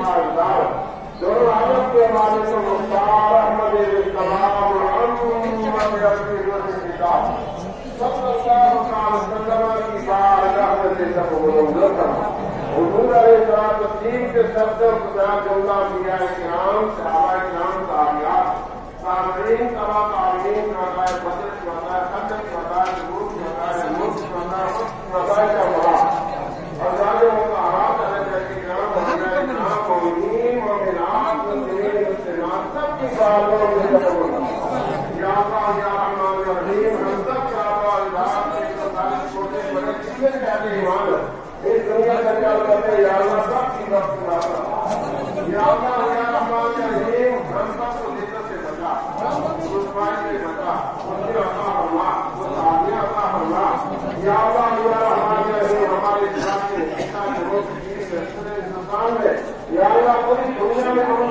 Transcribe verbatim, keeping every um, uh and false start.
اقدار دونوں عالم کے والے کو مختار احمد کلام محمد رسول اللہ صلی اللہ علیہ وسلم کی بارگاہ میں سے سب کو منظور کرنا حضور علیہ السلام کے شبد و خدمات اللہ کیا کرام صحابہ کرام تابعات تابعین تبع تابعین مدائے بدر مدائے خندق مدائے نور مدائے ملک مدائے مدائے کا اور جانے مطہرات علیہ کرام مدائے کرام مومنین مومنات مسلمین مسلمات سب کی بارگاہ میں سے سب کو یا اللہ یا رحمان یا رحیم ہم سب کا اللہ چھوٹے بڑے جتنے کہتے ایمان اس دنیا سے چل کرتے یا اللہ سب کی وقت یا اللہ یا رحمان یا رحیم ہم سب کو ذکر سے بچا مسلمان سے بچا مجھے عطا فرما مستعانیہ عطا فرما یا اللہ یا رحمان یا رحیم ہمارے اسلام کے حصہ کے روز کی ہندوستان میں یا اللہ پوری دنیا میں